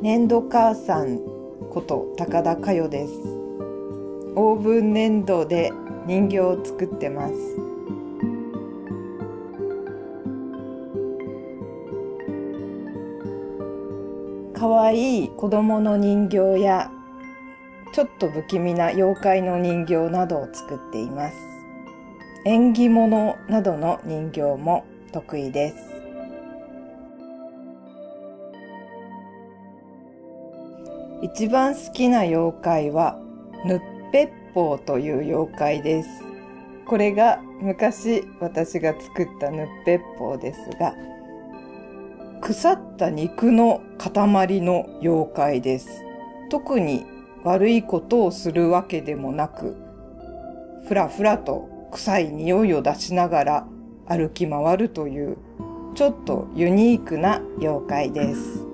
粘土母さんこと高田佳代です。オーブン粘土で人形を作ってます。かわいい子供の人形やちょっと不気味な妖怪の人形などを作っています。縁起物などの人形も得意です。一番好きな妖怪はぬっぺっぽうという妖怪です。これが昔私が作ったぬっぺっぽうですが、腐った肉の塊の妖怪です。特に悪いことをするわけでもなく、ふらふらと臭い匂いを出しながら歩き回るというちょっとユニークな妖怪です。